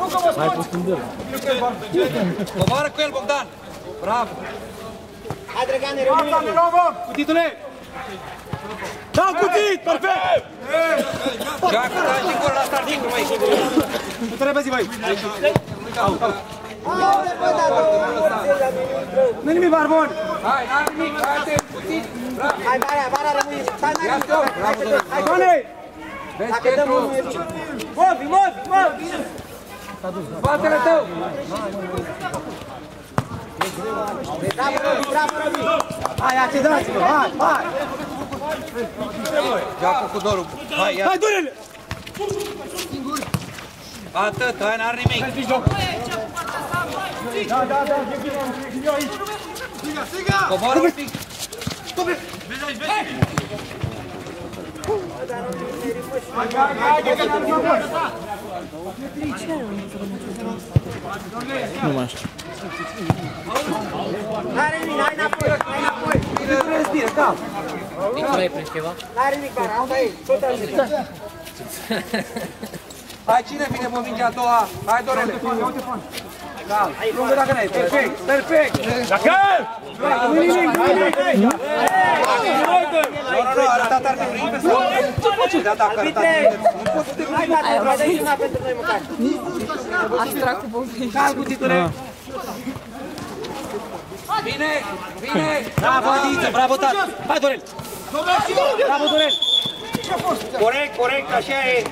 Mai pus în dâră. Coboară cu el, Bogdan! Bravo! Hai, Drăgane, rămâne! Cutitule! Da, cutit! Perfect! Jacu, dai și gol la start, Nicu, măi! Nu te repezi, băi! Haide, bă, dar două morțe la minut. Nu nimic, Barbon! Hai, n-am nimic, hai te cutit! Bravo! Hai, Vara, rămâne! Stai, n-ai nimic! Bravo, Hai, Doamne! dacă dăm unul... Movi! Spatele tău! Bravo, Robi! Hai, accedați-vă! Hai! Jacu cu dorul! Hai, ia! Hai, Dorel! Atât, hai, n-ar nimic! Da! Coboară un pic! Nu mai știu. N-are nimic, hai înapoi! Respiră, calm! Nicolae, prins ceva? N-are nimic, Vara, asta e, tot așa. Hai, cine vine pe mingea a doua? Hai, Dorele! Calm! Lungă dacă n-ai, perfect! Dacă! Nu nimic! Nu, arătat arbitru, invers! Da, dacă arătat invers, nu poți să te Hai, gata, mai dai una pentru noi măcar. Astra cu bombe. Calm, cutitule! Bine! Bravo, Adiță, bravo, tată! Hai, Dorel! Bravo, Dorel! Corect, așa e!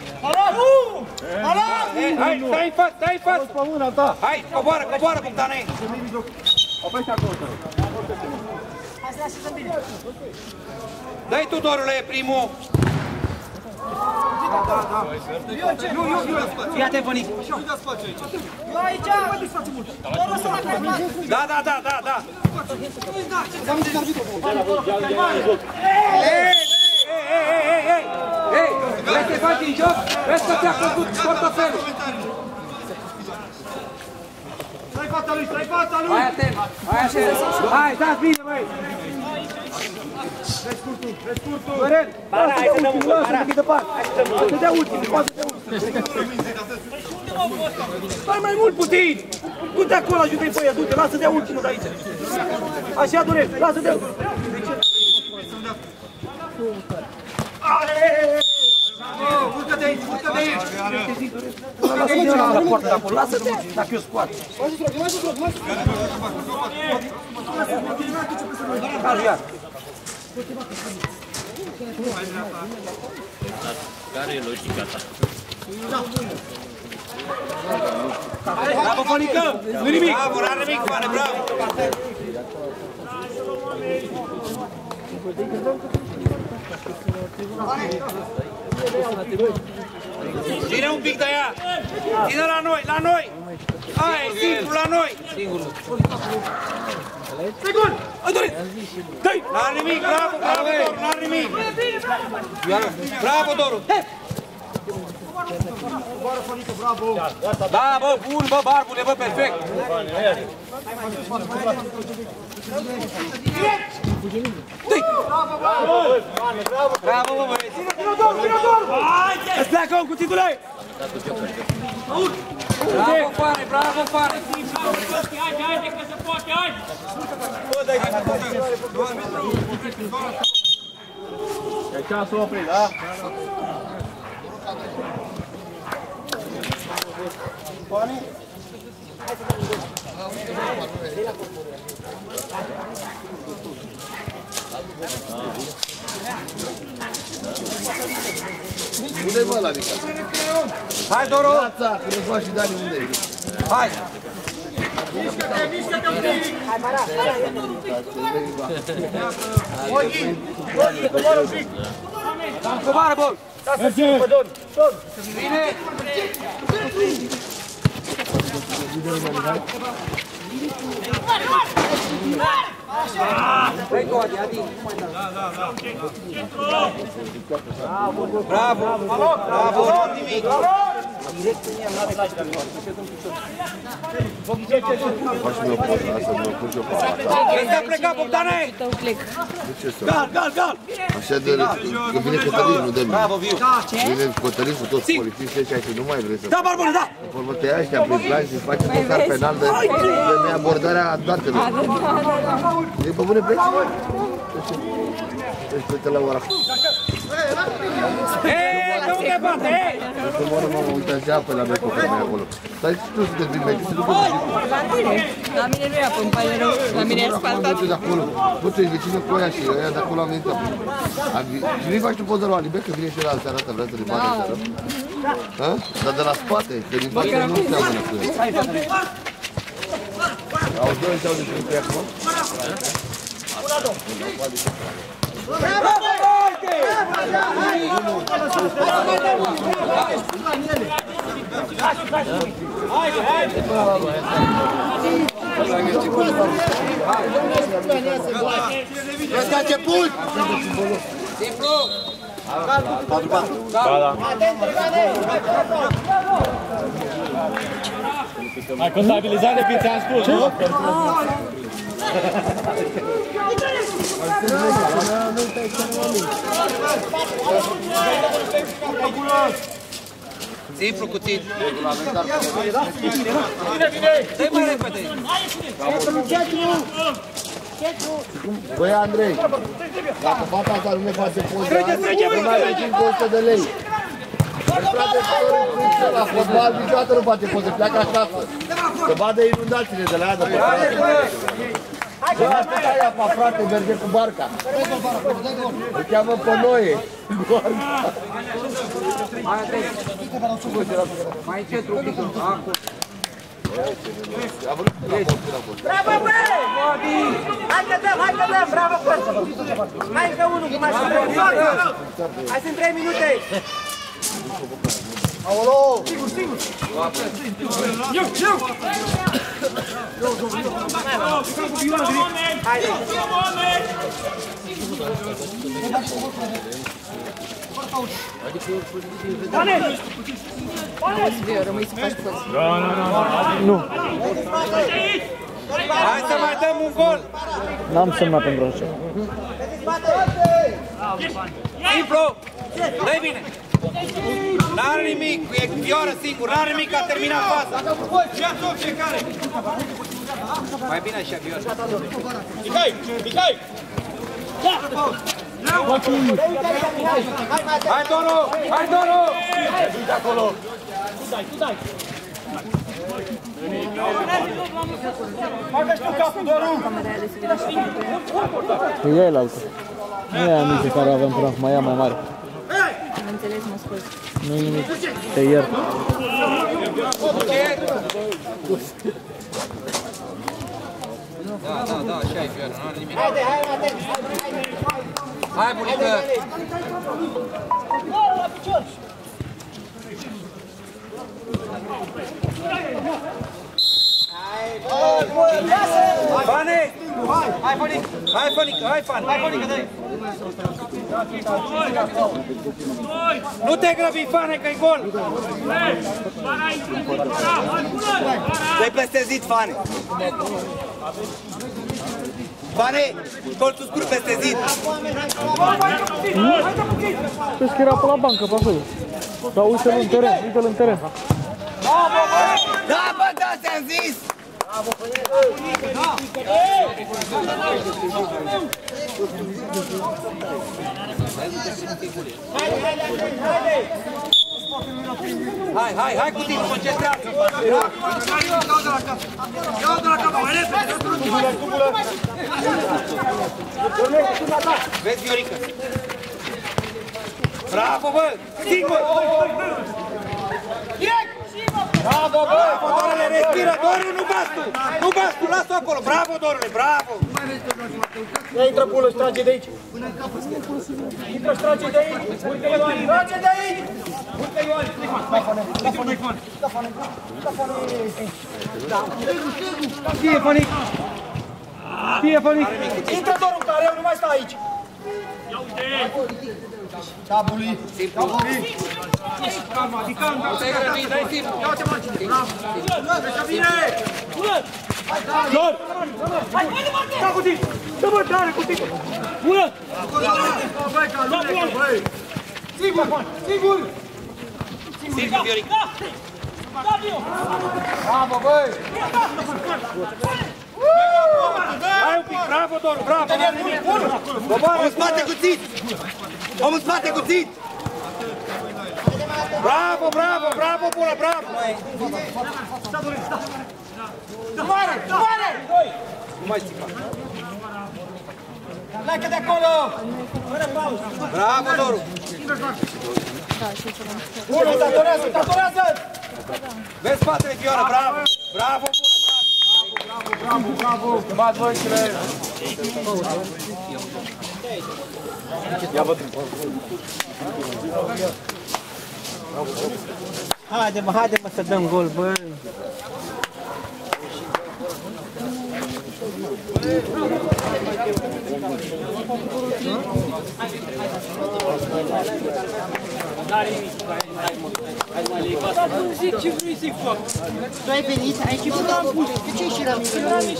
Hai, stai în față! Pe mâna ta! Hai, coboară, Bogdane! Oprește acolo, te rog. Hai să ne așezăm bine. Dă-i tu, Dorule, primul! Fii atent, Bănic! Eu aici! Dorul să la față! Da! Ei! Vrei să-i faci din joc? Vezi că ți-a căzut portofelul! Stai fața lui! Hai atent! Hai, dați bine, băi! Rescurtul! Dorel! Hai să dăm un gol, Lasă, închidă parte! Hai să dea ultimul, poate să dea ultimul! Stai mai mult puțin! Du-te acolo, ajută-i pe ea, du-te, lasă să dea ultimul de aici! Așa, Dorel, lasă să dea ultimul! Urcă-te aici! Lasă-te la poartă de acolo, lasă-te! Dacă eu scoat! Calul iar! Care e logica ta? Bravo, Fonică! Nu nimic! Bravo, n-are nimic, Fane, bravo! Ține un pic de ea! Ține la noi! Hai, simplu, la noi! Sigur! Hai, Dorin! Dă-i! N-are nimic, bravo, Doru, n-are nimic! Bravo, Doru! Da, bă, bun, bă, Barbule, bă, perfect! Dă-i! Bravo, bă, băieți! Îți pleacă un cuțitule! Bravo, Fane! Haide, că se poate, haide! E ceasul oprit, da? Fani? Unde-i bă la mica? Hai, Doru! Ața, că nu faci și Dani, unde-i? Hai! Hai, Mara! Coboară, bă! Merge! Bine! Dai Codi, Adi! Bravo! Bravo! Nimic! Direct în ea, n-are lași de alcool. Faci-mi o poză, asta mă pun și eu pe ala. Este a plecat, Bogdane! De ce să? Gal! Așa de... Că vine Cătălin, nu de mine. Bravo, Viu! Vine Cătălin cu toți polițiștii ăștia și nu mai vrei să... Da, Barbone, da! Formă te ia ăștia prin plan și face dosar penal de neabordarea datelor. E pe bune pleci? Deci plece la ora. Hei, de unde bate, hei! Să moară mama, uite așa pe la mea cu mea acolo. Stai și tu să te vii medici, să ducă muzică. La mine nu e apă, îmi pare rău. La mine e asfaltat. De acolo. Bă, tu ești vecină cu aia și ăia de acolo am venit acum. Și nu-i faci tu poză la Alibec, că vine și el altă arată, vrea să le bate seara. Hă? Dar de la spate, că din față nu seamănă cu el. Auzi, doi ăștia au de cu ea acum? Este început! Simplu! 4-4. Da. Hai contabilizat de ți-am spus, nu? Simplu cuțit. Dă-i mai repede. Băi, Andrei, dacă fata asta nu ne face poze, nu mai regim cu 100 de lei. Frate, la fotbal niciodată nu face poze, pleacă acasă. Să vadă inundațiile de la ea de pe frate. Să atâta aia pa, frate, merge cu barca. Îl cheamă Pănoie. Mai încet, Rubică. Acum. Bravo, băi! Hai că dăm, bravo, forță! Hai încă unul, cum așa, hai sunt 3 minute! Aolo! Sigur! Haide! Rămâi să faci poți. Nu. Hai să mai dăm un gol! N-am semnat pentru așa. Simplu! Dă-i bine! N-are nimic, e Ghioră singur, n-are nimic, a terminat faza! Mai bine așa, Ghioră. Mihai! Hai, Doru! Hai, Doru! Tu dai! Bagă și tu capul, Doru! Că ea e la altă. Nu e aia mică care avem până acum, ea mai mare. Am înțeles, mă scuz. Nu e nimic. Te iert. Da, așa e, Ghioră, n-are nimic. Hai, bunică! Fane! Hai, Fanică! Hai, Fanică! Hai, Fan! Hai, Fanică, dă-i! Nu te grăbi, Fane, că-i gol! Dă-i peste zid, Fane! Fane! Colțul scurt peste zid! Crezi că era pe la bancă, pe acolo. Dar uite-l în teren, uite-l în teren. Da, bă, da, ți-am zis! Hai cu timp, concentrează! Ia-o de la capă, mai repede! Vezi, Viorica? Bravo, bă! Singur! Bravo, bă! Dorule, respiră! Dorule, nu bastu! Nu bastu, lasă-o acolo! Bravo, Dorule, bravo! Ia intră pulă și trage de aici! Intră și trage de aici! Urcă Ioan! Trage de aici! Urcă Ioan! Fie, Fanic! Fie, Fanic! Intră Doru, care eu nu mai stau aici! Tabului. Te-ai grăbit, dai timp. Ia-te margine, bravo! Să vine! Lor! Da cu tine! Dă-mă tare cu tine! Bună! Băi, calule, băi! Sigur, sigur! Sigur, Vioric. Bravo, băi! Hai un pic, bravo, Doru, bravo! Omul în spate cuțit! Omul în spate cuțit! Bravo, bravo, bravo, bună, bravo! Mare, mare! Nu mai țipa. Pleacă de acolo! Bravo, Doru! Bună, tatorează, tatorează! Vezi spatele, Fiora, bravo! Bravo, bună, bravo! Bravo! Bat băncile! Haide mă să dăm gol, bă. Tu ai venit, ai început la bun. De ce ești la mine?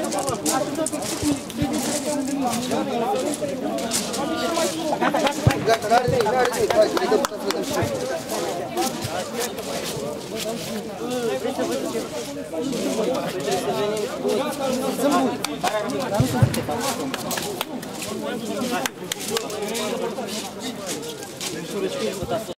Gata, n-are zi, hai să le dăm să vedem și.